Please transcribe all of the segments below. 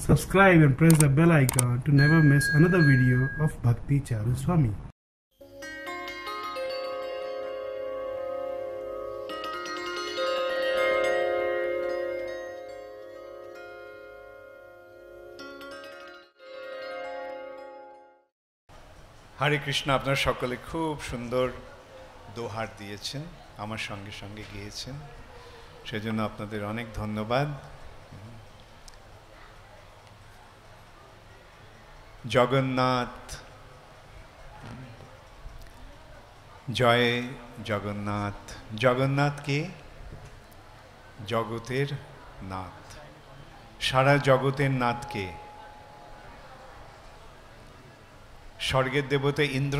Subscribe and press the bell icon to never miss another video of Bhakti Charu Swami. হরে কৃষ্ণ। আপনারা সকলে খুব সুন্দর দোহার দিয়েছেন, আমার সঙ্গে সঙ্গে গিয়েছেন, সেজন্য আপনাদের অনেক ধন্যবাদ। জগন্নাথ, জয় জগন্নাথ। জগন্নাথ কে? জগতের নাথ। সারা জগতের নাথ কে? স্বর্গের দেবতা ইন্দ্র,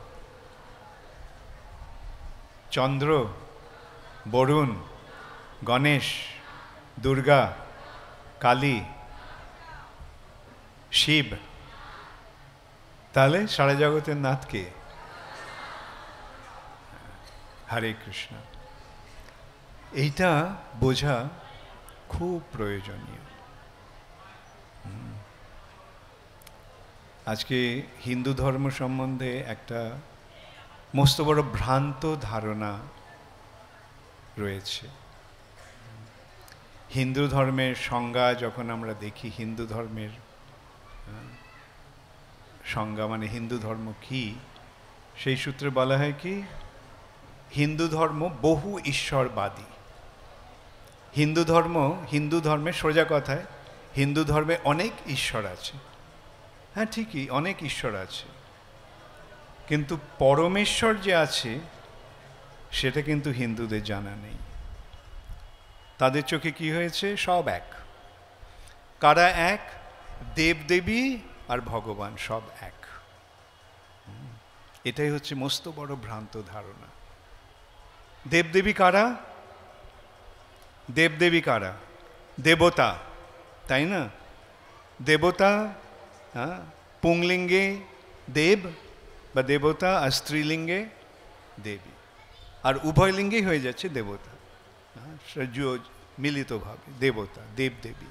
চন্দ্র, বরুণ, গণেশ, দুর্গা, কালী, শিব। তাহলে সারা জগতের নাথ কে? হরে কৃষ্ণ। এইটা বোঝা খুব প্রয়োজনীয়। আজকে হিন্দু ধর্ম সম্বন্ধে একটা মস্ত বড় ভ্রান্ত ধারণা রয়েছে। হিন্দু ধর্মের সংজ্ঞা যখন আমরা দেখি, হিন্দু ধর্মের সংজ্ঞা মানে হিন্দু ধর্ম কি, সেই সূত্রে বলা হয় কি, হিন্দু ধর্ম বহু ঈশ্বরবাদী। হিন্দু ধর্মের সোজা কথায় হিন্দু ধর্মে অনেক ঈশ্বর আছে। হ্যাঁ, ঠিকই, অনেক ঈশ্বর আছে, কিন্তু পরমেশ্বর যে আছে সেটা কিন্তু হিন্দুদের জানা নেই। তাদের চোখে কি হয়েছে? সব এক। কারা এক? দেবদেবী আর ভগবান সব এক। এটাই হচ্ছে মস্ত বড় ভ্রান্ত ধারণা। দেবদেবী কারা? দেবদেবী কারা? দেবতা, তাই না? দেবতা পুংলিঙ্গে দেব বা দেবতা, আর স্ত্রীলিঙ্গে দেবী, আর উভয় লিঙ্গেই হয়ে যাচ্ছে দেবতা, মিলিতভাবে দেবতা, দেবদেবী।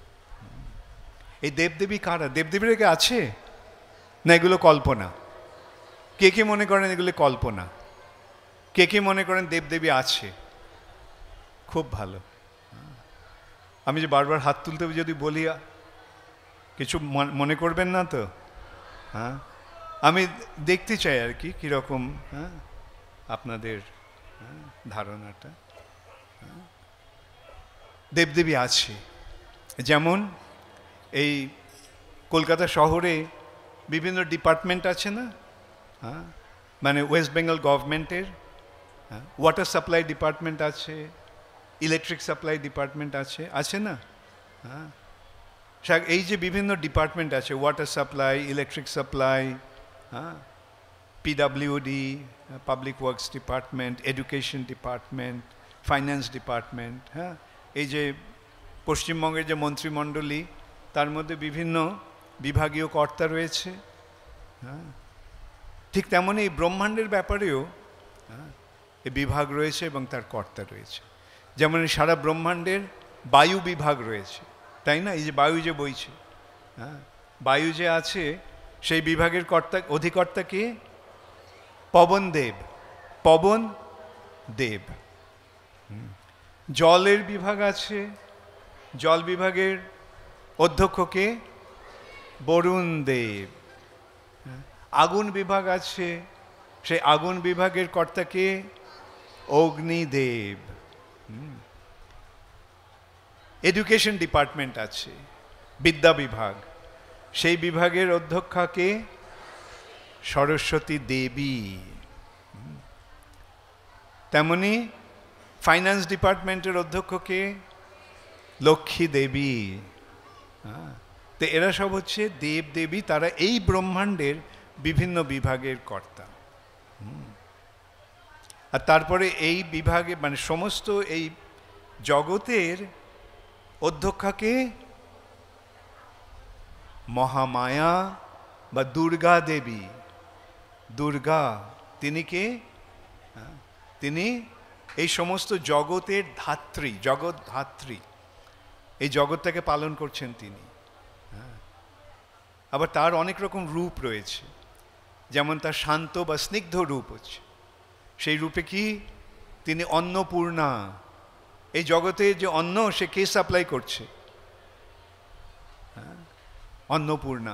এই দেবদেবী কারা? দেবদেবীরা কি আছে না এগুলো কল্পনা? কে কে মনে করেন এগুলো কল্পনা? কে কে মনে করেন দেবদেবী আছে? খুব ভালো। আমি যে বারবার হাত তুলতে যদি বলি, কিছু মনে করবেন না তো? হ্যাঁ, আমি দেখতে চাই আর কি কীরকম আপনাদের ধারণাটা। দেবদেবী আছে। যেমন এই কলকাতা শহরে বিভিন্ন ডিপার্টমেন্ট আছে না? হ্যাঁ, মানে ওয়েস্ট বেঙ্গল গভর্নমেন্টের ওয়াটার সাপ্লাই ডিপার্টমেন্ট আছে, ইলেকট্রিক সাপ্লাই ডিপার্টমেন্ট আছে, আছে না? হ্যাঁ, এই যে বিভিন্ন ডিপার্টমেন্ট আছে, ওয়াটার সাপ্লাই, ইলেকট্রিক সাপ্লাই, হ্যাঁ, PWD, public works department, education department, finance department, হ্যাঁ, এই যে পশ্চিমবঙ্গের যে মন্ত্রিমণ্ডলী, তার মধ্যে বিভিন্ন বিভাগীয় কর্তা রয়েছে। হ্যাঁ, ঠিক তেমনই এই ব্রহ্মাণ্ডের ব্যাপারেও এই বিভাগ রয়েছে এবং তার কর্তা রয়েছে। যেমন সারা ব্রহ্মাণ্ডের বায়ু বিভাগ রয়েছে, তাই না? এই যে বায়ু যে বইছে, হ্যাঁ, বায়ু যে আছে, সেই বিভাগের অধিকর্তা কে? পবন দেব। পবন দেব। জলের বিভাগ আছে, জল বিভাগের অধ্যক্ষ কে? বরুণ দেব। আগুন বিভাগ আছে, সেই আগুন বিভাগের কর্তা কে? অগ্নিদেব। এডুকেশন ডিপার্টমেন্ট আছে, বিদ্যা বিভাগ, সেই বিভাগের অধ্যক্ষা কে? সরস্বতী দেবী। তেমনি ফাইন্যান্স ডিপার্টমেন্টের অধ্যক্ষ কে? লক্ষ্মী দেবী। তো এরা সব হচ্ছে দেব দেবী, তারা এই ব্রহ্মাণ্ডের বিভিন্ন বিভাগের কর্তা। আর তারপরে এই বিভাগে মানে সমস্ত এই জগতের অধ্যক্ষাকে মহামায়া বা দুর্গা দেবী। দুর্গা, তিনি কে? তিনি এই সমস্ত জগতের ধাত্রী, জগৎ ধাত্রী। এই জগৎটাকে পালন করছেন তিনি। আবার তার অনেক রকম রূপ রয়েছে, যেমন তার শান্ত বা স্নিগ্ধ রূপ হচ্ছে, সেই রূপে কি তিনি অন্নপূর্ণা। এই জগতে যে অন্ন সে কে সাপ্লাই করছে? অন্নপূর্ণা।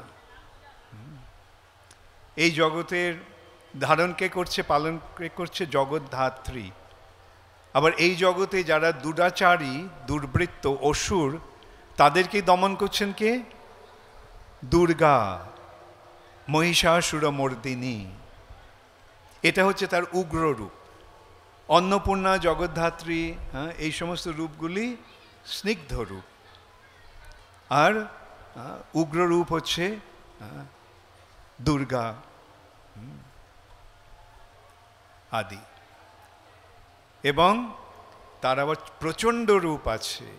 এই জগতের ধারণ কে করছে, পালন কে করছে? জগদ্ধাত্রী। আবার এই জগতে যারা দুরাচারী, দুর্বৃত্ত, অসুর, তাদেরকে দমন করছেন কে? দুর্গা, মহিষাসুরমর্দিনী। এটা হচ্ছে তার উগ্র রূপ। অন্নপূর্ণা, জগদ্ধাত্রী, এই সমস্ত রূপগুলি স্নিগ্ধ রূপ, আর উগ্র রূপ হচ্ছে দুর্গা আদি। এবং তার আবার প্রচণ্ড রূপ আছে,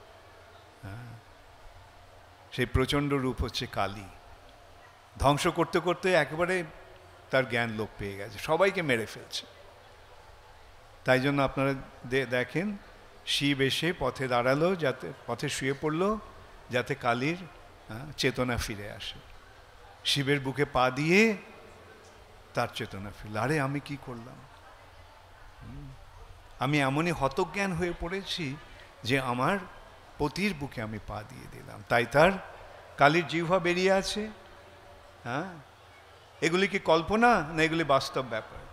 সেই প্রচণ্ড রূপ হচ্ছে কালী। ধ্বংস করতে করতে একেবারে তার জ্ঞান লোপ পেয়ে গেছে, সবাইকে মেরে ফেলছে। তাই জন্য আপনারা দেখেন শিব এসে পথে দাঁড়ালো, যাতে পথে শুয়ে পড়লো, যাতে কালীর চেতনা ফিরে আসে। শিবের বুকে পা দিয়ে তার চেতনা ফিরল। আরে আমি কি করলাম? আমি এমনই হতজ্ঞান হয়ে পড়েছি যে আমার পতির বুকে আমি পা দিয়ে দিলাম। তাই তার কালীর জিহ্বা বেরিয়ে আছে। এগুলি কি কল্পনা না এগুলি বাস্তব ব্যাপার?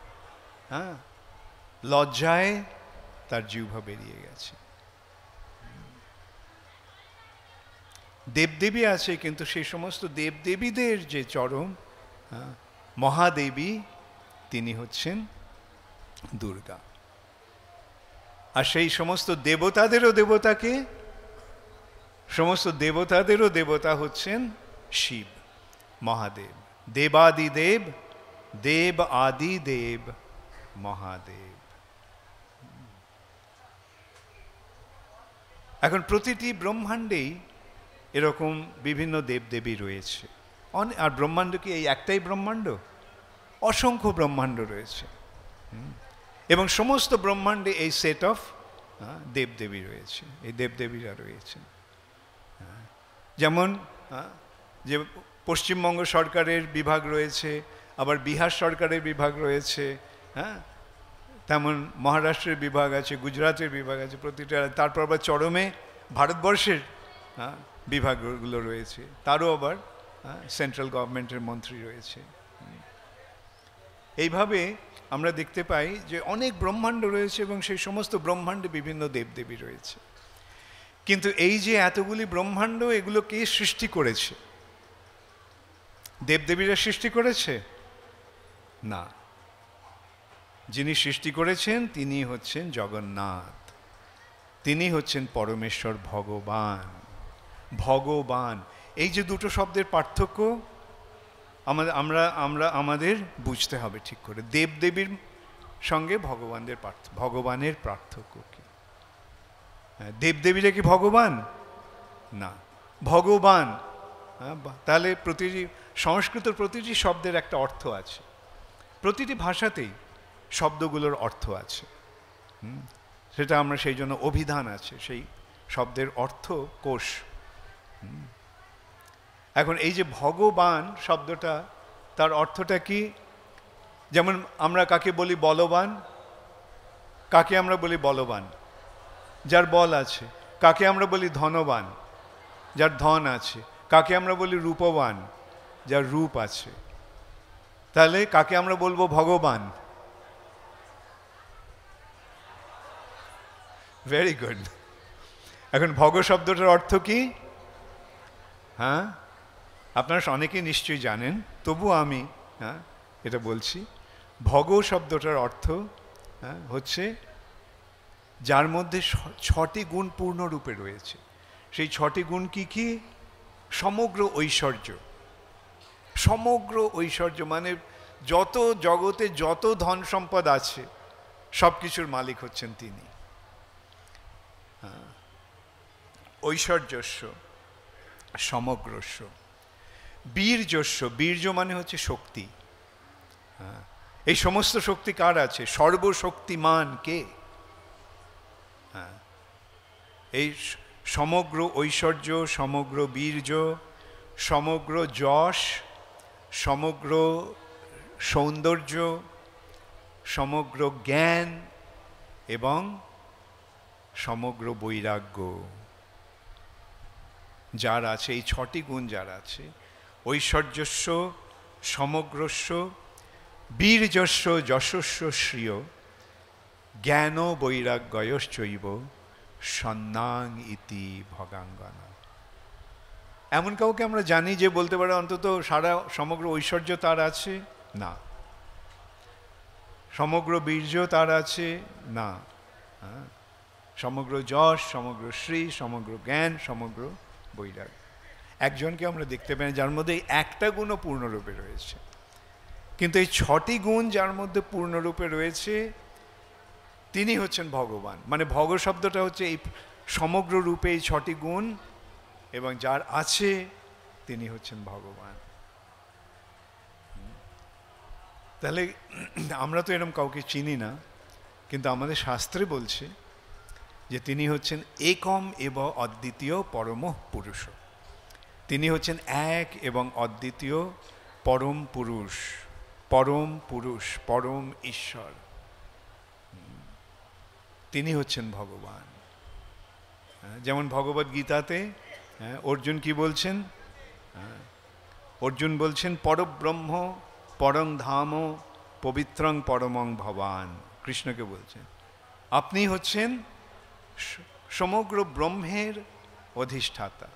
লজ্জায় তার জিহ্বা বেরিয়ে গেছে। দেবদেবী আছে, কিন্তু সেই সমস্ত দেবদেবীদের যে চরম মহাদেবী, তিনি হচ্ছেন দুর্গা। আর সেই সমস্ত দেবতাদেরও দেবতাকে, সমস্ত দেবতাদেরও দেবতা হচ্ছেন শিব, মহাদেব। দেবাদিদেব, দেব আদি দেব, মহাদেব। এখন প্রতিটি ব্রহ্মাণ্ডেই এরকম বিভিন্ন দেবদেবী রয়েছে। আর ব্রহ্মাণ্ড কি এই একটাই ব্রহ্মাণ্ড? অসংখ্য ব্রহ্মাণ্ড রয়েছে, এবং সমস্ত ব্রহ্মাণ্ডে এই সেট অফ দেবদেবী রয়েছে, এই দেবদেবীরা রয়েছেন। যেমন যে পশ্চিমবঙ্গ সরকারের বিভাগ রয়েছে, আবার বিহার সরকারের বিভাগ রয়েছে, তেমন মহারাষ্ট্রের বিভাগ আছে, গুজরাটের বিভাগ আছে, প্রতিটা। তারপর আবার চরমে ভারতবর্ষের বিভাগগুলো রয়েছে, তারও আবার সেন্ট্রাল গভর্নমেন্টের মন্ত্রী রয়েছে। এইভাবে আমরা দেখতে পাই যে অনেক ব্রহ্মাণ্ড রয়েছে, এবং সেই সমস্ত ব্রহ্মাণ্ডে বিভিন্ন দেবদেবী রয়েছে। কিন্তু এই যে এতগুলি ব্রহ্মাণ্ড, এগুলো কে সৃষ্টি করেছে? দেবদেবীরা সৃষ্টি করেছে? না। যিনি সৃষ্টি করেছেন তিনি হচ্ছেন জগন্নাথ, তিনি হচ্ছেন পরমেশ্বর ভগবান। ভগবান, এই যে দুটো শব্দের পার্থক্য আমাদের বুঝতে হবে ঠিক করে। দেবদেবীর সঙ্গে ভগবানের পার্থক্য কি? দেবদেবীরা কি ভগবান? না, ভগবান। তাহলে প্রতিটি সংস্কৃত প্রতিটি শব্দের একটা অর্থ আছে, প্রতিটি ভাষাতেই শব্দগুলোর অর্থ আছে। সেটা আমরা সেই জন্য অভিধান আছে, সেই শব্দের অর্থ কোষ। এখন এই যে ভগবান শব্দটা, তার অর্থটা কি? যেমন আমরা কাকে বলি বলবান? কাকে আমরা বলি বলবান? যার বল আছে। কাকে আমরা বলি ধনবান? যার ধন আছে। কাকে আমরা বলি রূপবান? যার রূপ আছে। তাহলে কাকে আমরা বলবো ভগবান? Very good. এখন ভগ শব্দটার অর্থ কি? আপনারা অনেকেই নিশ্চয়ই জানেন, তবু আমি এটা বলছি। ভগ শব্দটার অর্থ হচ্ছে যার মধ্যে 6টি গুণ পূর্ণরূপে রয়েছে। সেই 6টি গুণ কি কি? সমগ্র ঐশ্বর্য। সমগ্র ঐশ্বর্য মানে যত জগতে যত ধন সম্পদ আছে সব কিছুর মালিক হচ্ছেন তিনি। ঐশ্বর্যস্য, সমগ্রস্য। বীর্যস্য, বীর্য মানে হচ্ছে শক্তি। এই সমস্ত শক্তি কার আছে? সর্বশক্তিমান কে? এই সমগ্র ঐশ্বর্য, সমগ্র বীর্য, সমগ্র যশ, সমগ্র সৌন্দর্য, সমগ্র জ্ঞান এবং সমগ্র বৈরাগ্য যার আছে, এই ছটি গুণ যার আছে, ঐশ্বর্যস্য সমগ্রস্য বীর্যস্য যশস্য শ্রিয় জ্ঞান বৈরাগ্যয়শ্চৈব সন্নাং ইতি ভগাঙ্গনা। এমন কাউকে আমরা জানি যে বলতে পারে অন্তত সারা সমগ্র ঐশ্বর্য তার আছে? না। সমগ্র বীর্য তার আছে? না। সমগ্র যশ, সমগ্র শ্রী, সমগ্র জ্ঞান, সমগ্র বৈরাগ্য। একজনকে আমরা দেখতে পাই যার মধ্যে একটা গুণও পূর্ণরূপে রয়েছে, কিন্তু এই ছটি গুণ যার মধ্যে পূর্ণরূপে রয়েছে তিনি হচ্ছেন ভগবান। মানে ভগ শব্দটা হচ্ছে এই সমগ্র রূপে এই ছটি গুণ এবং যার আছে তিনি হচ্ছেন ভগবান। তাহলে আমরা তো এরকম কাউকে চিনি না, কিন্তু আমাদের শাস্ত্রে বলছে যে তিনি হচ্ছেন একম এবং অদ্বিতীয় পরম পুরুষ। তিনি হচ্ছেন এক এবং অদ্বিতীয় পরম পুরুষ, পরম পুরুষ, পরম ঈশ্বর। তিনি হচ্ছেন ভগবান। যেমন ভগবদ গীতাতে অর্জুন কি বলছেন? অর্জুন বলছেন পরব্রহ্ম পরং ধাম পবিত্রং পরমং ভবান। কৃষ্ণকে বলছেন আপনি হচ্ছেন সমগ্র ব্রহ্মের অধিষ্ঠাতা,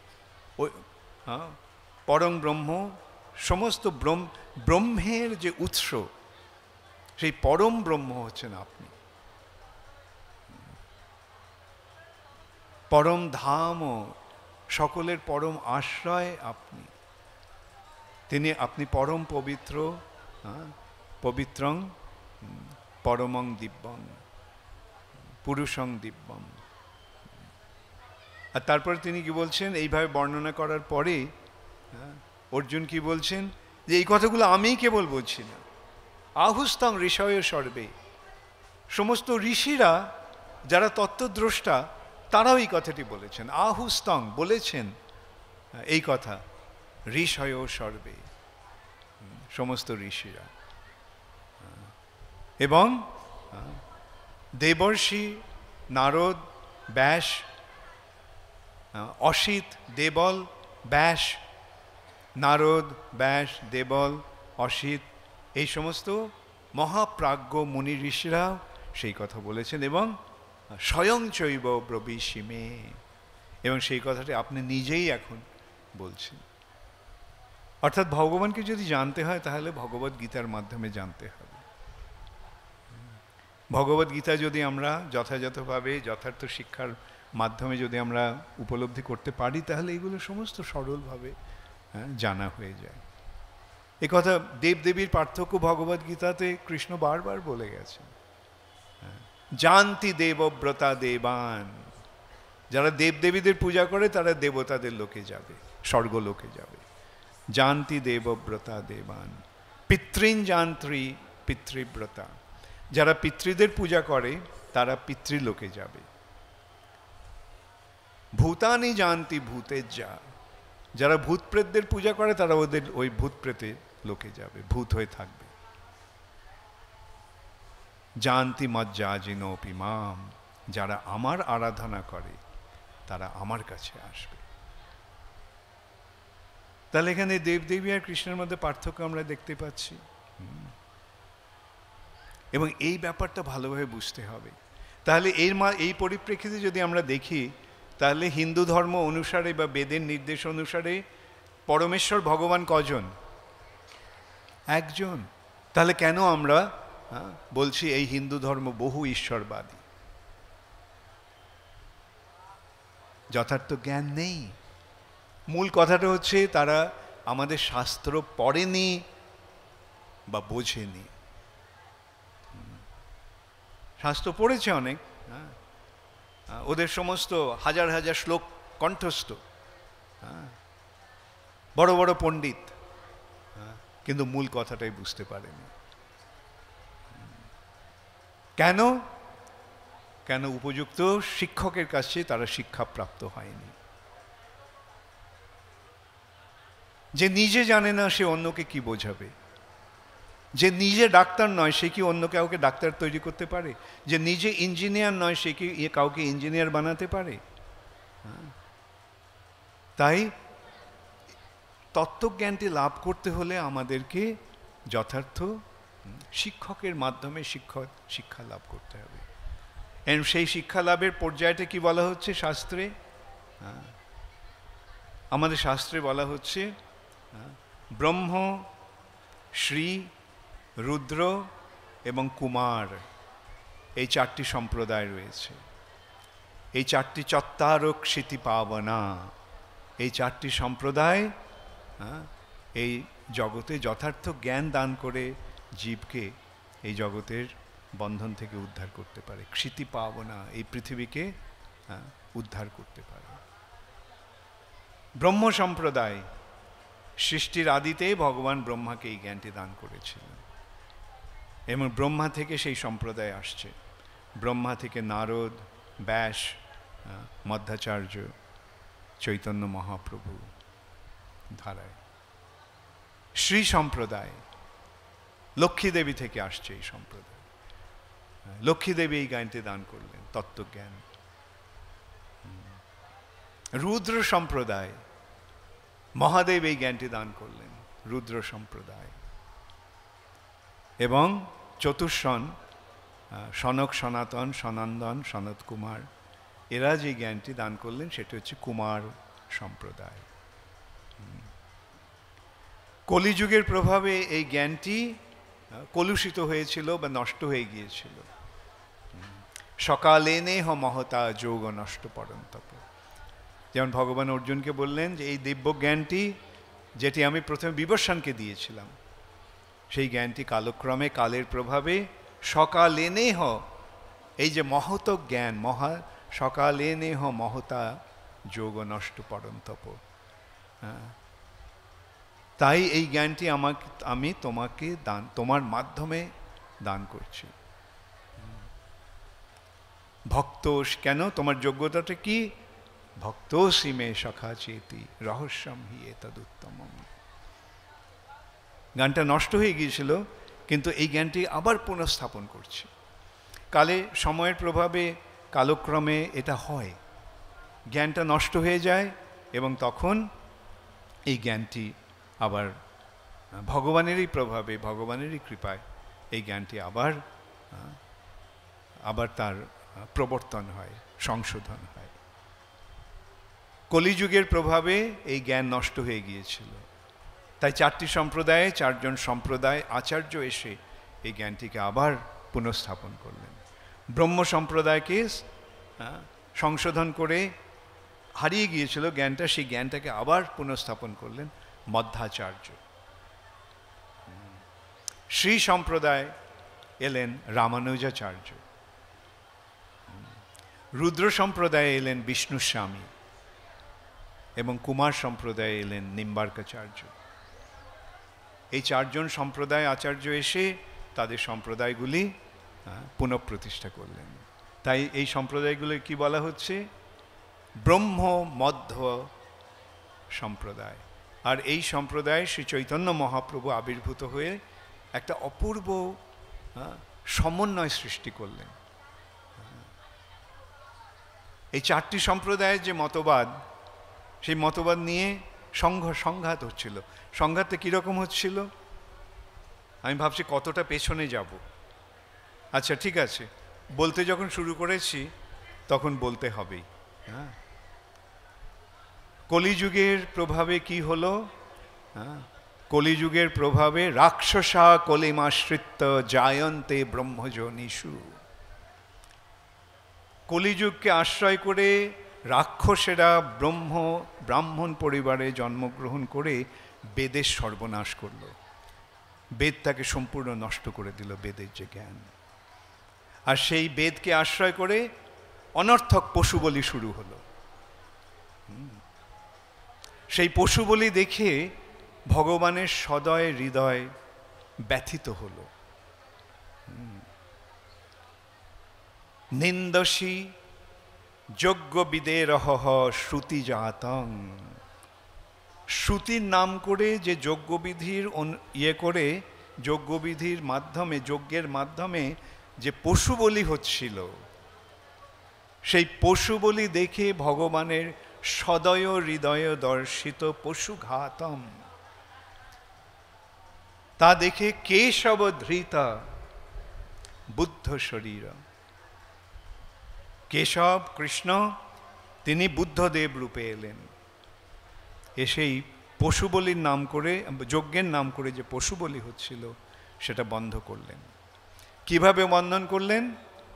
পরং ব্রহ্ম, সমস্ত ব্রহ্মের যে উৎস, সেই পরম ব্রহ্ম হচ্ছেন আপনি। পরম ধাম, সকলের পরম আশ্রয় আপনি। আপনি পরম পবিত্র, পবিত্রং পরমং দিব্যং পুরুষং দিব্যং। আর তারপরে তিনি কি বলছেন? এইভাবে বর্ণনা করার পরে অর্জুন কি বলছেন? যে এই কথাগুলো আমি কেবল বলছি না, আহুস্তং ঋষয় সর্বে, সমস্ত ঋষিরা যারা তত্ত্বদ্রষ্টা তারাও এই কথাটি বলেছেন। আহুস্তং বলেছেন এই কথা, ঋষয় সর্বে, সমস্ত ঋষিরা। এবং দেবর্ষি, নারদ, ব্যাস, অসিত, দেবল, ব্যাস, নারদ, ব্যাস, দেবল, অসিত, এই সমস্ত মহাপ্রাজ্ঞ মুনি ঋষিরা সেই কথা বলেছেন। এবং স্বয়ং চৈব ব্রবীষিমে, এবং সেই কথাটি আপনি নিজেই এখন বলছেন। অর্থাৎ ভগবানকে যদি জানতে হয় তাহলে ভগবদ গীতার মাধ্যমে জানতে হবে। ভগবদ গীতা যদি আমরা যথাযথভাবে যথার্থ শিক্ষার মাধ্যমে যদি আমরা উপলব্ধি করতে পারি তাহলে এগুলো সমস্ত সরলভাবে জানা হয়ে যায়। এ কথা দেবদেবীর পার্থক্য ভগবদ গীতাতে কৃষ্ণ বারবার বলে গেছেন। জানতি দেবব্রতা দেবান, যারা দেবদেবীদের পূজা করে তারা দেবতাদের লোকে যাবে, স্বর্গলোকে যাবে। জানতি দেবব্রতা দেবান পিতৃন জান্ত্রী পিতৃব্রতা, যারা পিতৃদের পূজা করে তারা পিতৃলোকে যাবে। ভূতানি জানতি ভূতের যা, যারা ভূত প্রেতদের পূজা করে তারা ওদের ওই ভূত প্রেতের লোকে যাবে, ভূত হয়ে থাকবে। জানতি মজ্জাজিনোপি মাম, যারা আমার আরাধনা করে তারা আমার কাছে আসবে। তাহলে এখানে দেবদেবী আর কৃষ্ণের মধ্যে পার্থক্য আমরা দেখতে পাচ্ছি। এবং এই ব্যাপারটা ভালোভাবে বুঝতে হবে। তাহলে এই পরিপ্রেক্ষিতে যদি আমরা দেখি তাহলে হিন্দু ধর্ম অনুসারে বা বেদের নির্দেশ অনুসারে পরমেশ্বর ভগবান কজন? একজন। তাহলে কেন আমরা বলছি এই হিন্দু ধর্ম বহু ঈশ্বরবাদী? যথার্থ জ্ঞান নেই। মূল কথাটা হচ্ছে তারা আমাদের শাস্ত্র পড়েনি বা বোঝেনি। শাস্ত্র পড়েছে অনেক, ওদের সমস্ত হাজার হাজার শ্লোক কণ্ঠস্থ, বড় বড় পণ্ডিত, কিন্তু মূল কথাটাই বুঝতে পারেনি। কেন? কেন উপযুক্ত শিক্ষকের কাছে তারা শিক্ষাপ্রাপ্ত হয়নি। যে নিজে জানে না সে অন্যকে কি বোঝাবে? যে নিজে ডাক্তার নয় সে কি অন্য কাউকে ডাক্তার তৈরি করতে পারে? যে নিজে ইঞ্জিনিয়ার নয় সে কি কাউকে ইঞ্জিনিয়ার বানাতে পারে? তাই তত্ত্বজ্ঞানটি লাভ করতে হলে আমাদেরকে যথার্থ শিক্ষকের মাধ্যমে শিক্ষা লাভ করতে হবে। সেই শিক্ষা লাভের পর্যায়টা কি বলা হচ্ছে শাস্ত্রে? আমাদের শাস্ত্রে বলা হচ্ছে ব্রহ্ম, শ্রী, রুদ্র এবং কুমার, এই চারটি সম্প্রদায় রয়েছে। এই চারটি চত্তারক ক্ষিতি পাবনা, এই চারটি সম্প্রদায় এই জগতে যথার্থ জ্ঞান দান করে জীবকে এই জগতের বন্ধন থেকে উদ্ধার করতে পারে। ক্ষিতি পাবনা, এই পৃথিবীকে উদ্ধার করতে পারে। ব্রহ্ম সম্প্রদায়, সৃষ্টির আদিতে ভগবান ব্রহ্মাকে এই জ্ঞানটি দান করেছিলেন এবং ব্রহ্মা থেকে সেই সম্প্রদায় আসছে। ব্রহ্মা থেকে নারদ, ব্যাস, মধ্বাচার্য, চৈতন্য মহাপ্রভু ধারায়। শ্রী সম্প্রদায় লক্ষ্মী দেবী থেকে আসছে এই সম্প্রদায়। লক্ষ্মী দেবী এই জ্ঞানটি দান করলেন, তত্ত্বজ্ঞান। রুদ্র সম্প্রদায়, মহাদেব এই জ্ঞানটি দান করলেন, রুদ্র সম্প্রদায়। এবং চতুর্শন, সনক, সনাতন, সনন্দন, সনত কুমার, এরা যে জ্ঞানটি দান করলেন সেটা হচ্ছে কুমার সম্প্রদায়। কলিযুগের প্রভাবে এই জ্ঞানটি কলুষিত হয়েছিল বা নষ্ট হয়ে গিয়েছিল। সকালে নেহ মহতা যোগ নষ্ট পরন্তপ। যেমন ভগবান অর্জুনকে বললেন যে এই দিব্য জ্ঞানটি যেটি আমি প্রথমে বিবস্বানকে দিয়েছিলাম, সেই জ্ঞানটি কালক্রমে কালের প্রভাবে সকালে নেহ, এই যে মহত জ্ঞান, সকালে নেহ মহতা যোগ নষ্ট পরন্তপ। তাই এই জ্ঞানটি আমি তোমাকে তোমার মাধ্যমে দান করছি। ভক্ত, কেন? তোমার যোগ্যতাটা কি? ভক্তোসি মে সখা চেতি রহস্যম হি এতদুত্তমম। জ্ঞানটা নষ্ট হয়ে গিয়েছিল, কিন্তু এই জ্ঞানটি আবার পুনঃস্থাপন করছে। কালে, সময়ের প্রভাবে, কালক্রমে এটা হয়, জ্ঞানটা নষ্ট হয়ে যায় এবং তখন এই জ্ঞানটি আবার ভগবানেরই প্রভাবে, ভগবানেরই কৃপায় এই জ্ঞানটি আবার তার প্রবর্তন হয়, সংশোধন হয়। কলিযুগের প্রভাবে এই জ্ঞান নষ্ট হয়ে গিয়েছিল, তাই চারটি সম্প্রদায়ে চারজন সম্প্রদায় আচার্য এসে এই জ্ঞানটিকে আবার পুনঃস্থাপন করলেন। ব্রহ্ম সম্প্রদায়কে সংশোধন করে হারিয়ে গিয়েছিল জ্ঞানটা, সেই জ্ঞানটাকে আবার পুনঃস্থাপন করলেন মধ্বাচার্য। শ্রী সম্প্রদায় এলেন রামানুজাচার্য। রুদ্র সম্প্রদায়ে এলেন বিষ্ণুস্বামী এবং কুমার সম্প্রদায়ে এলেন নিম্বার্কাচার্য। এই চারজন সম্প্রদায় আচার্য এসে তাদের সম্প্রদায়গুলি পুনঃপ্রতিষ্ঠা করলেন। তাই এই সম্প্রদায়গুলি কি বলা হচ্ছে? ব্রহ্ম মধ্য সম্প্রদায়। আর এই সম্প্রদায় শ্রী চৈতন্য মহাপ্রভু আবির্ভূত হয়ে একটা অপূর্ব সমন্বয় সৃষ্টি করলেন। এই চারটি সম্প্রদায়ের যে মতবাদ, সেই মতবাদ নিয়ে সংঘাত হচ্ছিল। সংঘাতটা কীরকম হচ্ছিল? আমি ভাবছি কতটা পেছনে যাব। আচ্ছা ঠিক আছে, বলতে যখন শুরু করেছি তখন বলতে হবেই। হ্যাঁ, কলিযুগের প্রভাবে কি হলো? কলিযুগের প্রভাবে রাক্ষসা কলিমাশ্রিত জায়ন্তে ব্রহ্মজনীষু। কলিযুগকে আশ্রয় করে রাক্ষসেরা ব্রাহ্মণ পরিবারে জন্মগ্রহণ করে বেদের সর্বনাশ করল। বেদটাকে সম্পূর্ণ নষ্ট করে দিল, বেদের যে জ্ঞান। আর সেই বেদকে আশ্রয় করে অনর্থক পশু বলি শুরু হলো। সেই পশু বলি দেখে ভগবানের সদয় হৃদয় ব্যথিত হল। নিন্দসী যজ্ঞ বিদেরহ শ্রুতি জাতং। শ্রুতির নাম করে যে যজ্ঞবিধির করে যজ্ঞবিধির মাধ্যমে, যজ্ঞের মাধ্যমে যে পশু বলি হচ্ছিল, সেই পশু বলি দেখে ভগবানের সদয় হৃদয় দর্শিত পশুঘাতম, তা দেখে কেশব ধৃতা বুদ্ধ শরীর। কেশব কৃষ্ণ তিনি বুদ্ধদেব রূপে এলেন, এসেই পশু বলির নাম করে, যজ্ঞের নাম করে যে পশু বলি হচ্ছিল সেটা বন্ধ করলেন। কিভাবে বন্ধন করলেন?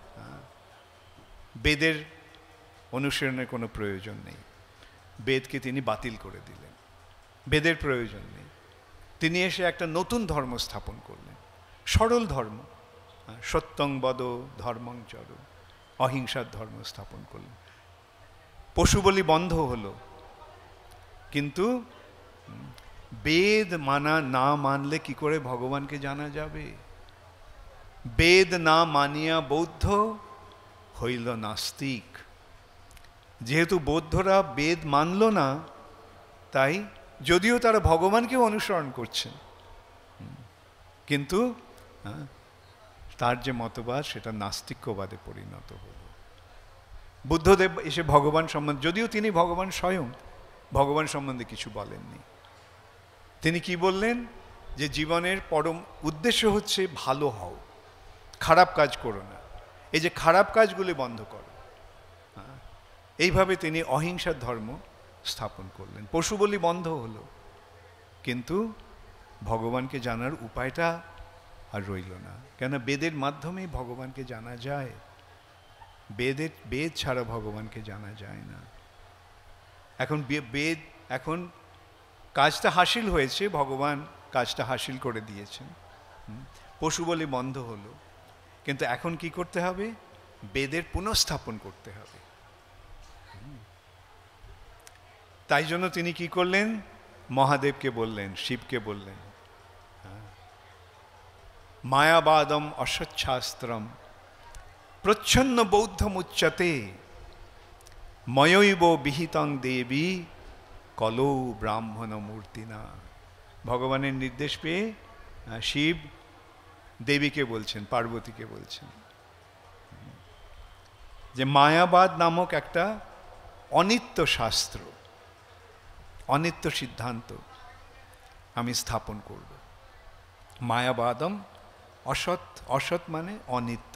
বেদের অনুসরণের কোনো প্রয়োজন নেই, বেদকে তিনি বাতিল করে দিলেন, বেদের প্রয়োজন নেই। তিনি এসে একটা নতুন ধর্ম স্থাপন করলেন, সরল ধর্ম, সত্যং বদ ধর্মং চর, অহিংসার ধর্ম স্থাপন করলেন। পশু বলি বন্ধ হলো, কিন্তু বেদ মানা না মানলে কি করে ভগবানকে জানা যাবে? বেদ না মানিয়া বৌদ্ধ হইল নাস্তিক। যেহেতু বৌদ্ধরা বেদ মানল না, তাই যদিও তারা ভগবানকেও অনুসরণ করছেন, কিন্তু তার যে মতবাদ সেটা নাস্তিক্যবাদে পরিণত হল। বুদ্ধদেব এসে ভগবান সম্বন্ধে, যদিও তিনি ভগবান স্বয়ং, ভগবান সম্বন্ধে কিছু বলেননি। তিনি কি বললেন? যে জীবনের পরম উদ্দেশ্য হচ্ছে ভালো হও, খারাপ কাজ করো না, এই যে খারাপ কাজগুলি বন্ধ করো। এইভাবে তিনি অহিংসার ধর্ম স্থাপন করলেন। পশু বলি বন্ধ হলো, কিন্তু ভগবানকে জানার উপায়টা আর রইল না। কেন? বেদের মাধ্যমেই ভগবানকে জানা যায়, বেদ ছাড়া ভগবানকে জানা যায় না। এখন বেদ, এখন কাজটা হাসিল হয়েছে, ভগবান কাজটা হাসিল করে দিয়েছেন, পশু বলি বন্ধ হলো, কিন্তু এখন কি করতে হবে? বেদের পুনঃস্থাপন করতে হবে। তাই জন্য তিনি কি করলেন? মহাদেবকে বললেন, শিবকে বললেন, মায়াবাদম অসচ্ছাস্ত্রম প্রচ্ছন্ন বৌদ্ধমুচ্যতে ময়ৈব বিহিতং দেবী কলৌ ব্রাহ্মণ মূর্তিনা। ভগবানের নির্দেশ পেয়ে শিব দেবীকে বলছেন, পার্বতীকে বলছেন যে মায়াবাদ নামক একটা অনিত্য শাস্ত্র, অনিত্য সিদ্ধান্ত আমি স্থাপন করব। মায়াবাদম অসৎ, অসৎ মানে অনিত্য,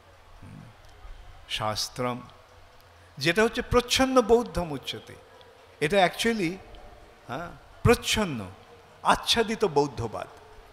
শাস্ত্রম যেটা হচ্ছে প্রচ্ছন্ন বৌদ্ধম উচ্চতে, এটা অ্যাকচুয়ালি প্রচ্ছন্ন আচ্ছাদিত বৌদ্ধবাদ,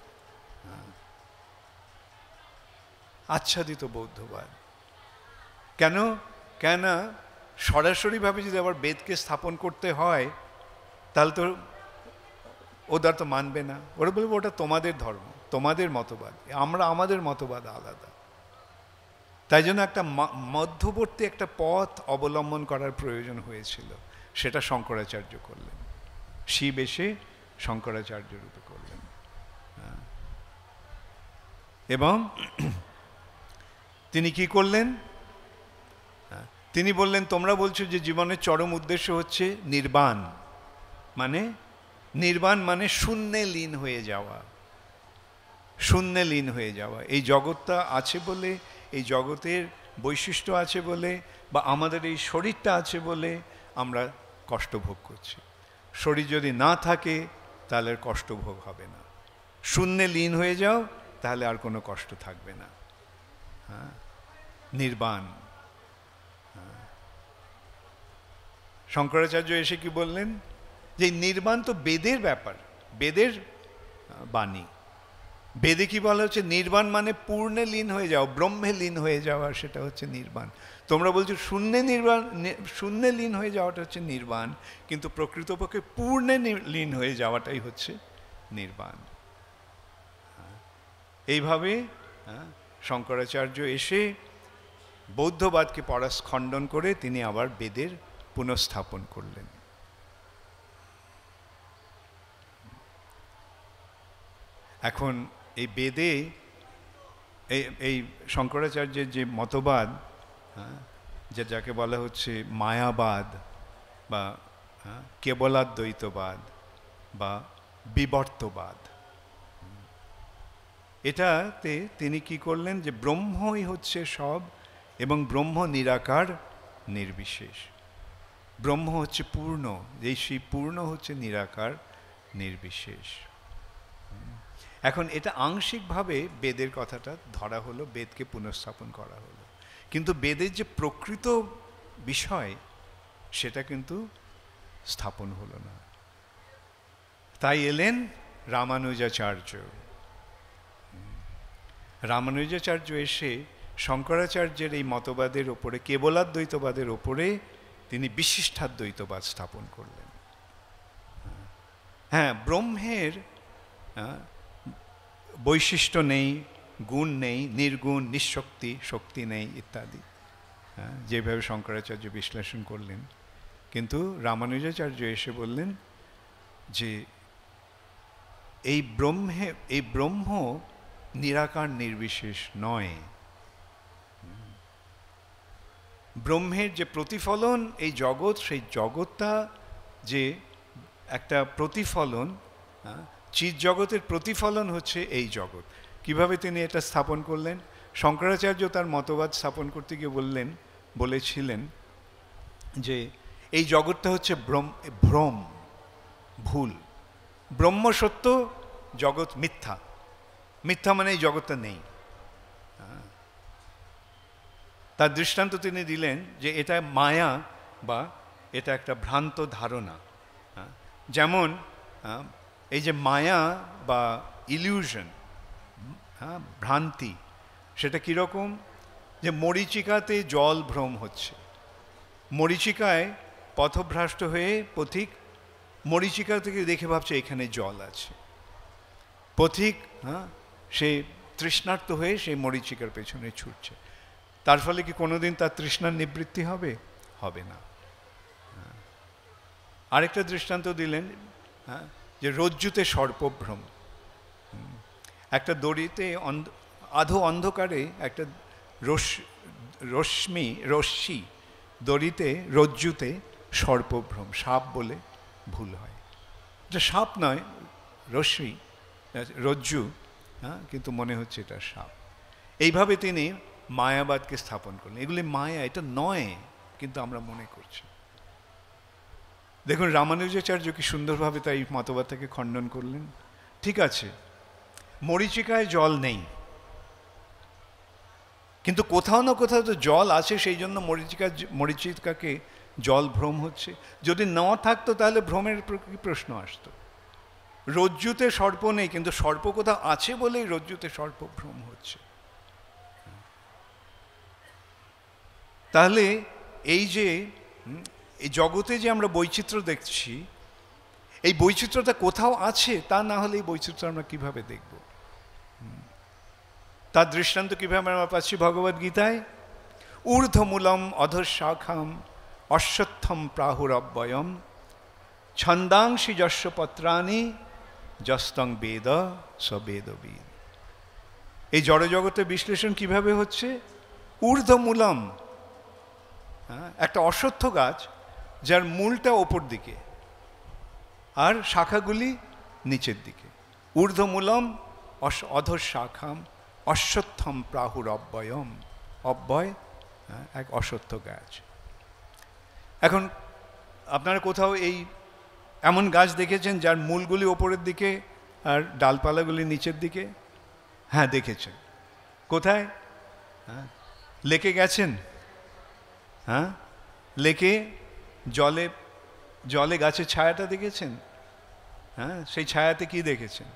আচ্ছাদিত বৌদ্ধবাদ। কেন? কেন সরাসরিভাবে যদি আবার বেদকে স্থাপন করতে হয় তাহলে তো ওরা তো মানবে না, ওরা বলবে ওটা তোমাদের ধর্ম, তোমাদের মতবাদ, আমরা আমাদের মতবাদ আলাদা। তাই জন্য একটা মধ্যবর্তী একটা পথ অবলম্বন করার প্রয়োজন হয়েছিল, সেটা শঙ্করাচার্য করলেন, শিব এসে শঙ্করাচার্য রূপে করলেন। এবং তিনি কি করলেন? তিনি বললেন, তোমরা বলছো যে জীবনের চরম উদ্দেশ্য হচ্ছে নির্বাণ, মানে নির্বাণ মানে শূন্যে লীন হয়ে যাওয়া, শূন্যে লীন হয়ে যাওয়া। এই জগৎটা আছে বলে, এই জগতের বৈশিষ্ট্য আছে বলে, বা আমাদের এই শরীরটা আছে বলে আমরা কষ্ট ভোগ করছি। শরীর যদি না থাকে তাহলে কষ্ট ভোগ হবে না। শূন্যে লীন হয়ে যাও, তাহলে আর কোনো কষ্ট থাকবে না। হ্যাঁ, নির্বাণ। শঙ্করাচার্য এসে কি বললেন? যে নির্বাণ তো বেদের ব্যাপার, বেদের বাণী। বেদে কি বলা হচ্ছে? নির্বাণ মানে পূর্ণে লীন হয়ে যাও, ব্রহ্মে লীন হয়ে যাওয়া, সেটা হচ্ছে নির্বাণ। তোমরা বলছো শূন্যে নির্বাণ, শূন্যে লীন হয়ে যাওয়াটা হচ্ছে নির্বাণ, কিন্তু প্রকৃতপক্ষে পূর্ণে লীন হয়ে যাওয়াটাই হচ্ছে নির্বাণ। এইভাবে শঙ্করাচার্য এসে বৌদ্ধবাদকে খণ্ডন করে তিনি আবার বেদের পুনঃস্থাপন করলেন। এখন এই বেদে এই শঙ্করাচার্যের যে মতবাদ, যাকে বলা হচ্ছে মায়াবাদ বা কেবলাদ্বৈতবাদ, বা বিবর্তবাদ। এটাতে তিনি কি করলেন, যে ব্রহ্মই হচ্ছে সব এবং ব্রহ্ম নিরাকার নির্বিশেষ। ব্রহ্ম হচ্ছে পূর্ণ, এই সেই পূর্ণ হচ্ছে নিরাকার নির্বিশেষ। এখন এটা আংশিকভাবে বেদের কথাটা ধরা হলো, বেদকে পুনঃস্থাপন করা হলো, কিন্তু বেদের যে প্রকৃত বিষয় সেটা কিন্তু স্থাপন হলো না। তাই এলেন রামানুজাচার্য। রামানুজাচার্য এসে শঙ্করাচার্যের এই মতবাদের ওপরে, কেবলাদ্বৈতবাদের ওপরে তিনি বিশিষ্টাদ্বৈতবাদ স্থাপন করলেন। হ্যাঁ, ব্রহ্মের বৈশিষ্ট্য নেই, গুণ নেই, নির্গুণ, নিঃশক্তি, শক্তি নেই ইত্যাদি, যেভাবে শঙ্করাচার্য বিশ্লেষণ করলেন। কিন্তু রামানুজাচার্য এসে বললেন যে এই ব্রহ্ম নিরাকার নির্বিশেষ নয়। ব্রহ্মের যে প্রতিফলন এই জগৎ, সেই জগৎটা যে একটা প্রতিফলন, চিৎ জগতের প্রতিফলন হচ্ছে এই জগৎ। কিভাবে তিনি এটা স্থাপন করলেন? শঙ্করাচার্য তার মতবাদ স্থাপন করতে গিয়ে বলেছিলেন যে এই জগৎটা হচ্ছে ভ্রম, ভুল। ব্রহ্ম সত্য, জগৎ মিথ্যা। মিথ্যা মানে এই জগৎটা নেই। তার দৃষ্টান্ত তিনি দিলেন যে এটা মায়া বা এটা একটা ভ্রান্ত ধারণা। যেমন এই যে মায়া বা ইলিউশন, ভ্রান্তি, সেটা কীরকম? যে মরীচিকাতে জল ভ্রম হচ্ছে, মরীচিকায় পথভ্রষ্ট হয়ে পথিক মরীচিকা থেকে দেখে ভাবছে এখানে জল আছে। পথিক সে তৃষ্ণার্ত হয়ে সেই মরীচিকার পেছনে ছুটছে। তার ফলে কি কোনোদিন তার তৃষ্ণার নিবৃত্তি হবে? হবে না। আরেকটা দৃষ্টান্ত দিলেন যে রজ্জুতে সর্পভ্রম। একটা দড়িতে আধো অন্ধকারে একটা রশ্মি দড়িতে, রজ্জুতে সর্পভ্রম, সাপ বলে ভুল হয়। এটা সাপ নয়, রজ্জু, কিন্তু মনে হচ্ছে এটা সাপ। এইভাবে তিনি মায়াবাদকে স্থাপন করলেন। এগুলি মায়া, এটা নয়, কিন্তু আমরা মনে করছি। দেখুন রামানুজাচার্য কি সুন্দরভাবে তাই মতবাদটাকে খণ্ডন করলেন। ঠিক আছে, মরীচিকায় জল নেই, কিন্তু কোথাও না কোথাও তো জল আছে, সেই জন্য মরীচিকাকে জল ভ্রম হচ্ছে। যদি না থাকতো তাহলে ভ্রমের কি প্রশ্ন আসতো? রজ্জুতে সর্প নেই, কিন্তু সর্প কোথাও আছে বলেই রজ্জুতে সর্প ভ্রম হচ্ছে। তাহলে এই যে এই জগতে যে আমরা বৈচিত্র্য দেখছি, এই বৈচিত্র্যটা কোথাও আছে, তা না হলে এই বৈচিত্র্য আমরা কিভাবে দেখব? তার দৃষ্টান্ত কিভাবে আমরা পাচ্ছি ভগবদ্গীতায়? ঊর্ধ্বমূলম অধঃশাখাম অশ্বত্থম প্রাহুরব্বয়ম ছন্দাংশি যস্য পত্রাণি যস্তং বেদ স বেদবিদ। এই জড়জগতের বিশ্লেষণ কিভাবে হচ্ছে? ঊর্ধ্বমূলম, একটা অশ্বত্থ গাছ যার মূলটা ওপর দিকে আর শাখাগুলি নিচের দিকে। ঊর্ধ্বমূলম অধঃশাখাম অশ্বত্থম প্রাহুরব্বয়ম। অব্যয় এক অশ্বত্থ গাছ। এখন আপনারা কোথাও এই এমন গাছ দেখেছেন যার মূলগুলি ওপরের দিকে আর ডালপালাগুলি নিচের দিকে? হ্যাঁ, দেখেছেন। কোথায়? লেকে গেছেন? হ্যাঁ, লেকে জলে গাছের ছায়াটা দেখেছেন? হ্যাঁ, সেই ছায়াতে কি দেখেছেন?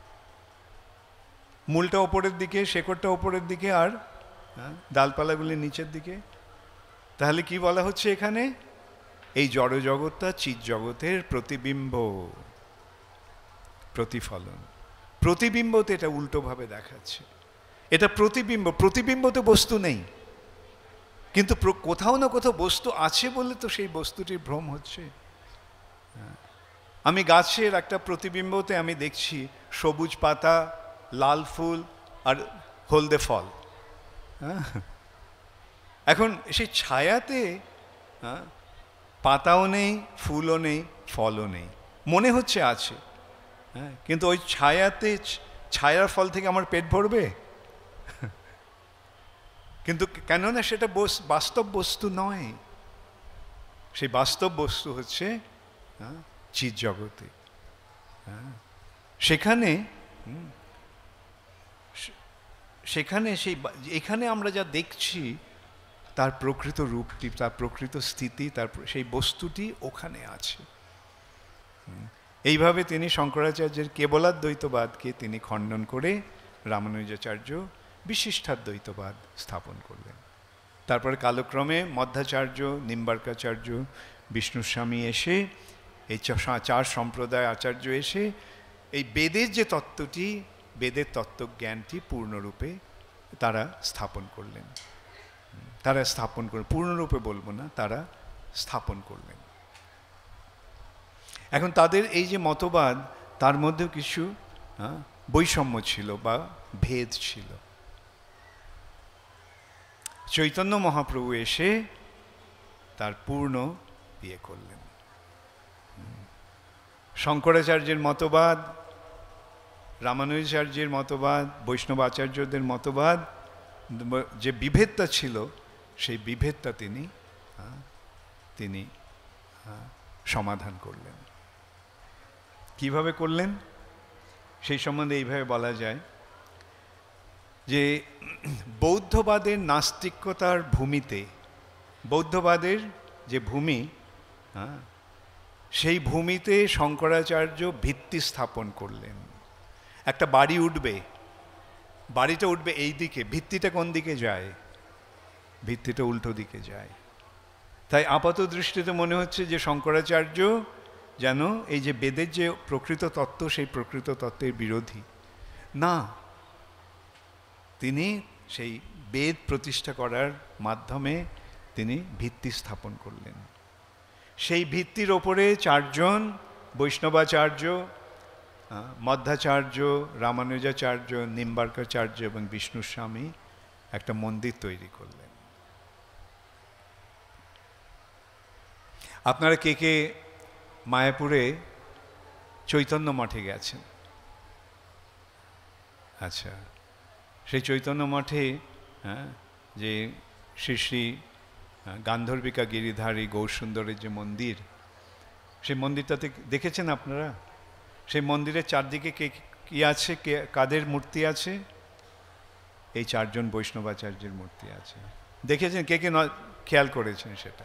মূলটা ওপরের দিকে, শেকড়টা ওপরের দিকে আর ডালপালাগুলি নিচের দিকে। তাহলে কি বলা হচ্ছে এখানে? এই জড় জগৎটা চিৎ জগতের প্রতিবিম্ব, প্রতিফলন। প্রতিবিম্বতে এটা উল্টোভাবে দেখাচ্ছে। এটা প্রতিবিম্ব, প্রতিবিম্বতে বস্তু নেই, কিন্তু কোথাও না কোথাও বস্তু আছে বলে তো সেই বস্তুটির ভ্রম হচ্ছে। আমি গাছের একটা প্রতিবিম্বতে আমি দেখছি সবুজ পাতা, লাল ফুল আর হলদে ফল। এখন সেই ছায়াতে পাতাও নেই, ফুলও নেই, ফলও নেই, মনে হচ্ছে আছে, হ্যাঁ, কিন্তু ওই ছায়ার ফল থেকে আমার পেট ভরবে? কিন্তু কেননা সেটা বাস্তব বস্তু নয়, সেই বাস্তব বস্তু হচ্ছে চিৎ জগতে। সেখানে এখানে আমরা যা দেখছি তার প্রকৃত রূপটি, তার প্রকৃত স্থিতি, তার সেই বস্তুটি ওখানে আছে। এইভাবে তিনি শঙ্করাচার্যের কেবলাদ্বৈতবাদকে তিনি খণ্ডন করে রামানুজাচার্য বিশিষ্টাদ্বৈতবাদ স্থাপন করলেন। তারপরে কালক্রমে মধ্বাচার্য, নিম্বার্কাচার্য, বিষ্ণুস্বামী এসে, এই চার সম্প্রদায় আচার্য এসে এই বেদের যে তত্ত্বটি, বেদের তত্ত্বজ্ঞানটি পূর্ণরূপে তারা স্থাপন করলেন। পূর্ণরূপে বলবো না, তারা স্থাপন করলেন। এখন তাদের এই যে মতবাদ, তার মধ্যেও কিছু বৈষম্য ছিল বা ভেদ ছিল। চৈতন্য মহাপ্রভু এসে তার পূর্ণ ইয়ে করলেন। শঙ্করাচার্যের মতবাদ, রামানুজাচার্যের মতবাদ, বৈষ্ণব আচার্যদের মতবাদ, যে বিভেদটা ছিল সেই বিভেদটা তিনি সমাধান করলেন। কিভাবে করলেন সেই সম্বন্ধে এইভাবে বলা যায় যে বৌদ্ধবাদের নাস্তিকতার ভূমিতে, বৌদ্ধবাদের যে ভূমি, সেই ভূমিতে শঙ্করাচার্য ভিত্তি স্থাপন করলেন। একটা বাড়ি উঠবে, বাড়িটা উঠবে এই দিকে, ভিত্তিটা কোন দিকে যায়? ভিত্তিটা উল্টো দিকে যায়। তাই আপাত দৃষ্টিতে মনে হচ্ছে যে শঙ্করাচার্য যেন এই যে বেদের যে প্রকৃত তত্ত্ব, সেই প্রকৃত তত্ত্বের বিরোধী না, তিনি সেই বেদ প্রতিষ্ঠা করার মাধ্যমে তিনি ভিত্তি স্থাপন করলেন। সেই ভিত্তির ওপরে চারজন বৈষ্ণবাচার্য, মধ্বাচার্য, রামানুজাচার্য, নিম্বার্কাচার্য এবং বিষ্ণুস্বামী একটা মন্দির তৈরি করলেন। আপনারা কে কে মায়াপুরে চৈতন্য মঠে গেছেন? আচ্ছা, সেই চৈতন্য মঠে যে শ্রী শ্রী গান্ধর্বিকা গিরিধারী গৌরসুন্দরের যে মন্দির, সেই মন্দিরটাতে দেখেছেন আপনারা? সেই মন্দিরের চারদিকে কি আছে, কাদের মূর্তি আছে? এই চারজন বৈষ্ণবাচার্যের মূর্তি আছে। দেখেছেন? কে কে খেয়াল করেছেন সেটা?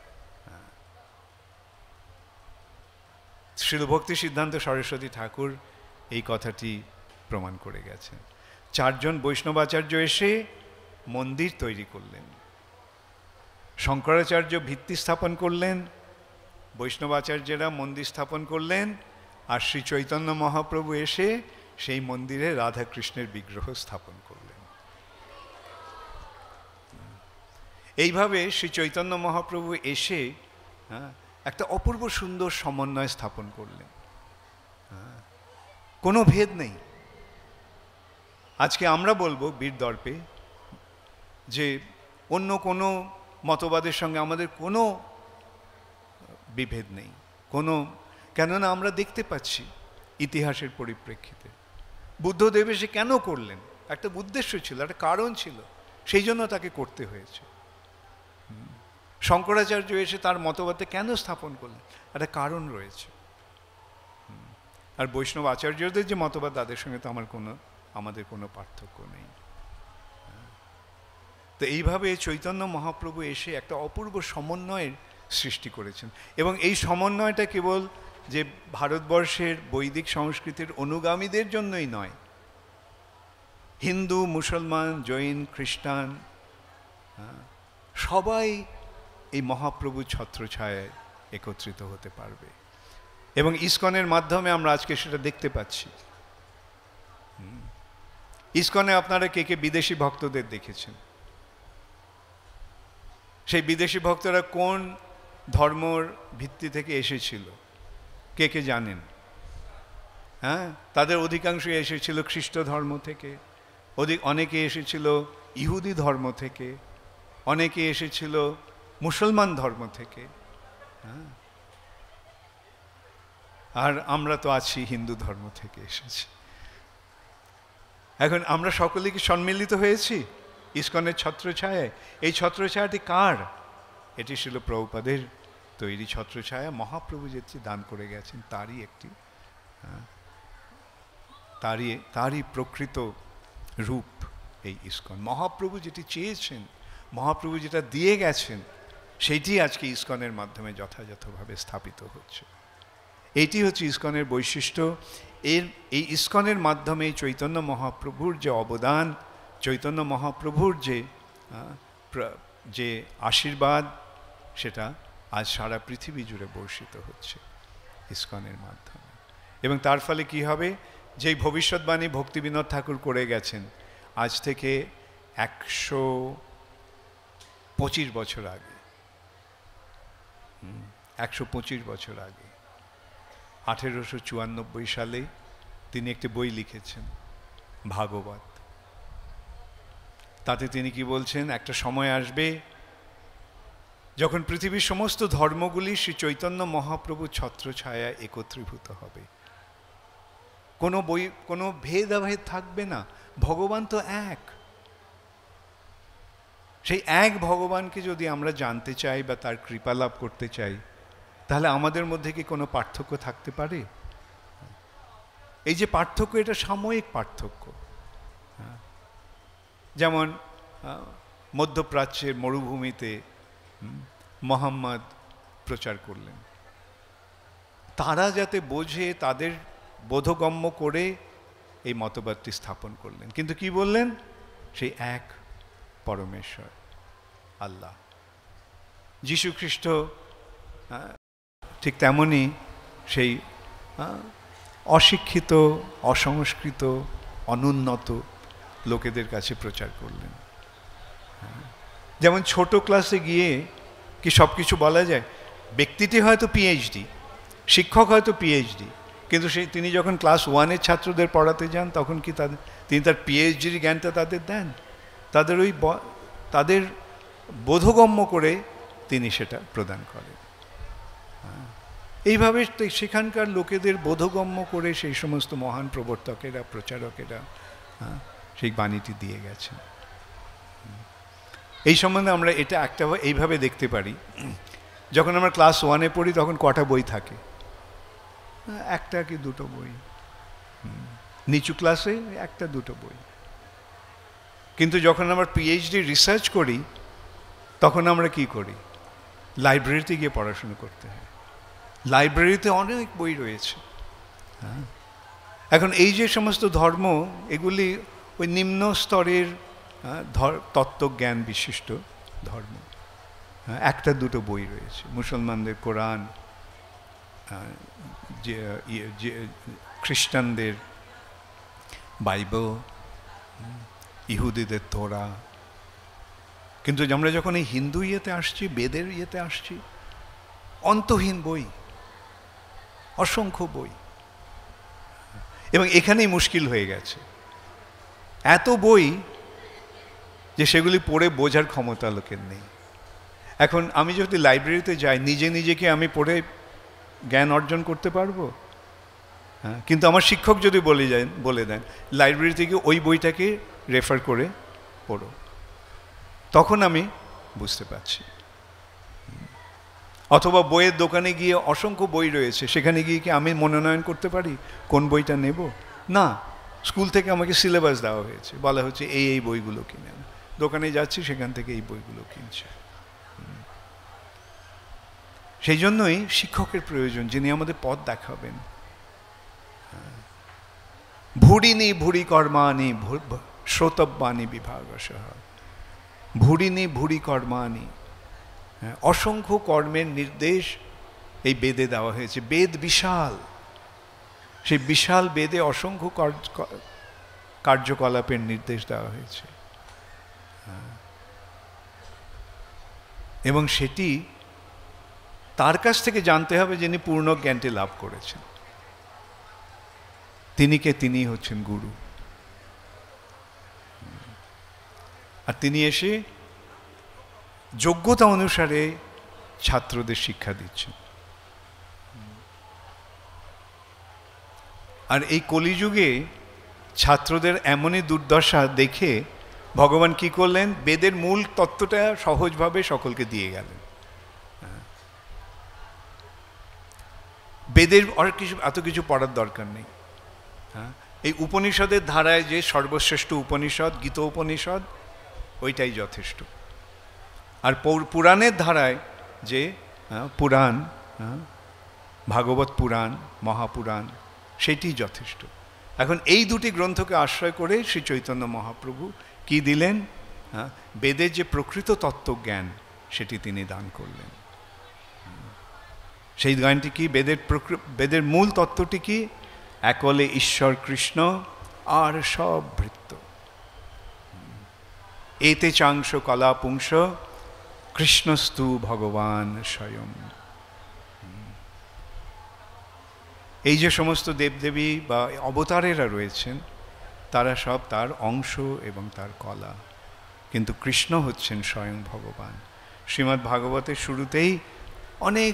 শ্রীলভক্তি সিদ্ধান্ত সরস্বতী ঠাকুর এই কথাটি প্রমাণ করে গেছেন। চারজন বৈষ্ণবাচার্য এসে মন্দির তৈরি করলেন। শঙ্করাচার্য ভিত্তি স্থাপন করলেন, বৈষ্ণবাচার্যেরা মন্দির স্থাপন করলেন, আর শ্রী চৈতন্য মহাপ্রভু এসে সেই মন্দিরে রাধাকৃষ্ণের বিগ্রহ স্থাপন করলেন। এইভাবে শ্রী চৈতন্য মহাপ্রভু এসে একটা অপূর্ব সুন্দর সমন্বয় স্থাপন করলেন। কোনো ভেদ নেই। আজকে আমরা বলবো বীর দর্পে যে অন্য কোনো মতবাদের সঙ্গে আমাদের কোনো বিভেদ নেই, কেননা আমরা দেখতে পাচ্ছি ইতিহাসের পরিপ্রেক্ষিতে বুদ্ধদেব এসে কেন করলেন, একটা উদ্দেশ্য ছিল, একটা কারণ ছিল, সেই জন্য তাকে করতে হয়েছে। শঙ্করাচার্য এসে তার মতবাদে কেন স্থাপন করলেন, একটা কারণ রয়েছে। আর বৈষ্ণব আচার্যদের যে মতবাদ, তাদের সঙ্গে তো আমাদের কোনো পার্থক্য নেই। তো এইভাবে চৈতন্য মহাপ্রভু এসে একটা অপূর্ব সমন্বয়ের সৃষ্টি করেছেন। এবং এই সমন্বয়টা কেবল যে ভারতবর্ষের বৈদিক সংস্কৃতির অনুগামীদের জন্যই নয়, হিন্দু, মুসলমান, জৈন, খ্রিস্টান সবাই এই মহাপ্রভু ছত্রছায়ায় একত্রিত হতে পারবে। এবং ইসকনের মাধ্যমে আমরা আজকে সেটা দেখতে পাচ্ছি। ইসকনে আপনারা কে কে বিদেশি ভক্তদের দেখেছেন? সেই বিদেশি ভক্তরা কোন ধর্মর ভিত্তি থেকে এসেছিল কে কে জানেন? তাদের অধিকাংশই এসেছিল খ্রিস্ট ধর্ম থেকে, অনেকে এসেছিল ইহুদি ধর্ম থেকে, অনেকে এসেছিল মুসলমান ধর্ম থেকে। আর আমরা তো আছি হিন্দু ধর্ম থেকে এসেছি। এখন আমরা সকলে কি সম্মিলিত হয়েছি ইসকনের ছত্রছায়ায়? এই ছত্রছায়াটি কার? এটি ছিল প্রভুপাদের তৈরি ছত্রছায়া, মহাপ্রভু যেটি দান করে গেছেন তারই একটি, তারই প্রকৃত রূপ এই ইসকন। মহাপ্রভু যেটি চেয়েছেন, মহাপ্রভু যেটা দিয়ে গেছেন, সেইটি আজকে ইসকনের মাধ্যমে যথাযথভাবে স্থাপিত হচ্ছে। এইটি হচ্ছে ইসকনের বৈশিষ্ট্য। এই ইসকনের মাধ্যমে চৈতন্য মহাপ্রভুর যে অবদান, চৈতন্য মহাপ্রভুর যে আশীর্বাদ, সেটা আজ সারা পৃথিবী জুড়ে বর্ষিত হচ্ছে ইসকনের মাধ্যমে। এবং তার ফলে কি হবে? যেই ভবিষ্যৎবাণী ভক্তিবিনোদ ঠাকুর করে গেছেন আজ থেকে 125 বছর আগে, 125 বছর আগে 1894 সালে তিনি একটি বই লিখেছেন, ভাগবত। তাতে তিনি কি বলছেন? একটা সময় আসবে যখন পৃথিবীর সমস্ত ধর্মগুলি শ্রী চৈতন্য মহাপ্রভুর ছত্রছায়া একত্রীভূত হবে। কোনো ভেদাভেদ থাকবে না। ভগবান তো এক। সেই এক ভগবানকে যদি আমরা জানতে চাই বা তার কৃপা লাভ করতে চাই, তাহলে আমাদের মধ্যে কি কোনো পার্থক্য থাকতে পারে? এই যে পার্থক্য, এটা সাময়িক পার্থক্য। যেমন মধ্যপ্রাচ্যের মরুভূমিতে মোহাম্মদ প্রচার করলেন, তারা যাতে বোঝে, তাদের বোধগম্য করে এই মতবাদটি স্থাপন করলেন। কিন্তু কি বললেন? সেই এক পরমেশ্বর আল্লাহ। যীশু খ্রিস্ট ঠিক তেমনই সেই অশিক্ষিত, অসংস্কৃত, অনুন্নত লোকেদের কাছে প্রচার করলেন। যেমন ছোট ক্লাসে গিয়ে কি সব কিছু বলা যায়? ব্যক্তিটি হয়তো পিএইচডি, শিক্ষক হয়তো পিএইচডি, কিন্তু তিনি যখন ক্লাস 1-এর ছাত্রদের পড়াতে যান, তখন কি তিনি তার পিএইচডির জ্ঞানটা তাদের দেন? তাদের বোধগম্য করে তিনি সেটা প্রদান করেন। এইভাবে সেখানকার লোকেদের বোধগম্য করে সেই সমস্ত মহান প্রবর্তকেরা, প্রচারকেরা সেই বাণীটি দিয়ে গেছেন। এই সম্বন্ধে আমরা এটা এইভাবে দেখতে পারি। যখন আমরা ক্লাস 1-এ পড়ি তখন কটা বই থাকে? একটা কি দুটো বই। নিচু ক্লাসে একটা দুটো বই। কিন্তু যখন আমরা পিএইচডি রিসার্চ করি, তখন আমরা কি করি? লাইব্রেরিতে গিয়ে পড়াশুনো করতে হয়। লাইব্রেরিতে অনেক বই রয়েছে। এখন এই যে সমস্ত ধর্ম, এগুলি ওই নিম্ন স্তরের তত্ত্বজ্ঞান বিশিষ্ট ধর্ম। একটা দুটো বই রয়েছে। মুসলমানদের কোরআন, খ্রিস্টানদের বাইবেল, ইহুদিদের তোরা। কিন্তু আমরা যখন এই হিন্দু ইয়েতে আসছি, বেদের ইয়েতে আসছি, অন্তহীন বই, অসংখ্য বই। এবং এখানেই মুশকিল হয়ে গেছে। এত বই যে সেগুলি পড়ে বোঝার ক্ষমতা লোকের নেই। এখন আমি যদি লাইব্রেরিতে যাই, নিজে নিজেকে আমি পড়ে জ্ঞান অর্জন করতে পারবো? হ্যাঁ, কিন্তু আমার শিক্ষক যদি বলে দেন লাইব্রেরি থেকে ওই বইটাকে রেফার করে পড়ো, তখন আমি বুঝতে পারছি। অথবা বইয়ের দোকানে গিয়ে অসংখ্য বই রয়েছে, সেখানে গিয়ে কি আমি মনোনয়ন করতে পারি কোন বইটা নেব? না, স্কুল থেকে আমাকে সিলেবাস দেওয়া হয়েছে, বলা হচ্ছে এই বইগুলো কিনেন। দোকানে যাচ্ছি, সেখান থেকে এই বইগুলো কিনছে। সেই জন্যই শিক্ষকের প্রয়োজন, যিনি আমাদের পথ দেখাবেন। ভুরিনি ভুরি কর্মানি শ্রোতব্যানি বিভাগসহ। ভুরিনি ভুরি কর্মানি, অসংখ্য কর্মের নির্দেশ এই বেদে দেওয়া হয়েছে। বেদ বিশাল, সেই বিশাল বেদে অসংখ্য কার্যকলাপের নির্দেশ দেওয়া হয়েছে। এবং সেটি তার কাছ থেকে জানতে হবে যিনি পূর্ণ জ্ঞানটি লাভ করেছেন। তিনি হচ্ছেন গুরু। আর তিনি এসে যোগ্যতা অনুসারে ছাত্রদের শিক্ষা দিচ্ছেন। আর এই কলিযুগে ছাত্রদের এমনই দুর্দশা দেখে ভগবান কি করলেন, বেদের মূল তত্ত্বটা সহজভাবে সকলকে দিয়ে গেলেন। বেদের আর কিছু এত কিছু পড়ার দরকার নেই। হ্যাঁ, এই উপনিষদের ধারায় যে সর্বশ্রেষ্ঠ উপনিষদ গীত উপনিষদ, ওইটাই যথেষ্ট। আর পুরাণের ধারায় যে পুরাণ, ভাগবত পুরাণ, মহাপুরাণ, সেটি যথেষ্ট। এখন এই দুটি গ্রন্থকে আশ্রয় করে শ্রী চৈতন্য মহাপ্রভু কি দিলেন, বেদের যে প্রকৃত তত্ত্বজ্ঞান সেটি তিনি দান করলেন। সেই জ্ঞানটি কি, বেদের মূল তত্ত্বটি কি, একলে ঈশ্বর কৃষ্ণ আর সব ভৃত্য, এতে চাংশ কলা পুংস কৃষ্ণস্তু ভগবান স্বয়ং। এই যে সমস্ত দেবদেবী বা অবতারেরা রয়েছেন তারা সব তার অংশ এবং তার কলা, কিন্তু কৃষ্ণ হচ্ছেন স্বয়ং ভগবান। শ্রীমদ্ ভাগবতের শুরুতেই অনেক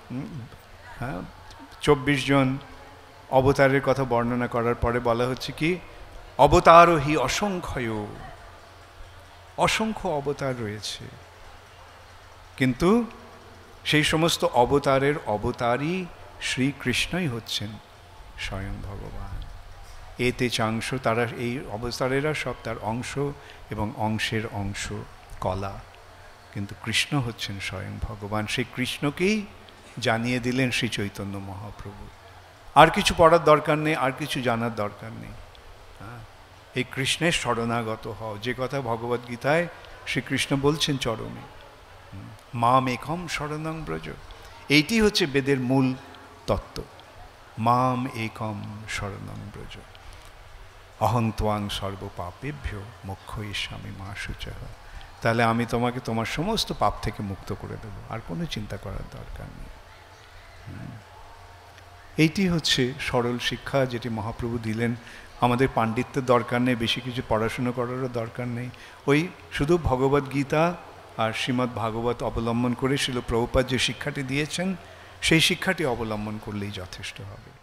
24 জন অবতারের কথা বর্ণনা করার পরে বলা হচ্ছে কি, অবতারও হি অসংখ্য, অসংখ্য অবতার রয়েছে, কিন্তু সেই সমস্ত অবতারের অবতারই শ্রীকৃষ্ণই হচ্ছেন স্বয়ং ভগবান। এতে চাংশ, তারা এই অবতারেরা সব তার অংশ এবং অংশের অংশ কলা, কিন্তু কৃষ্ণ হচ্ছেন স্বয়ং ভগবান। সেই কৃষ্ণকেই জানিয়ে দিলেন শ্রী চৈতন্য মহাপ্রভু। আর কিছু পড়ার দরকার নেই, আর কিছু জানার দরকার নেই। এই কৃষ্ণের শরণাগত হও, যে কথা ভগবদ্গীতায় শ্রীকৃষ্ণ বলছেন চরমে, মাম একম শরণং ব্রজ। এইটি হচ্ছে বেদের মূল তত্ত্ব, মাম একম শরণং ব্রজ, অহং ত্বাং সর্বপাপেভ্য মোক্ষয়িষ্যামি মা শুচঃ। তাহলে আমি তোমাকে তোমার সমস্ত পাপ থেকে মুক্ত করে দেব, আর কোনো চিন্তা করার দরকার নেই। এইটি হচ্ছে সরল শিক্ষা যেটি মহাপ্রভু দিলেন। আমাদের পাণ্ডিত্যের দরকার নেই, বেশি কিছু পড়াশুনো করারও দরকার নেই। ওই শুধু ভগবদ্গীতা আর শ্রীমদ্ ভাগবত অবলম্বন করে শিল প্রভুপাদ যে শিক্ষাটি দিয়েছেন সেই শিক্ষাটি অবলম্বন করলেই যথেষ্ট হবে।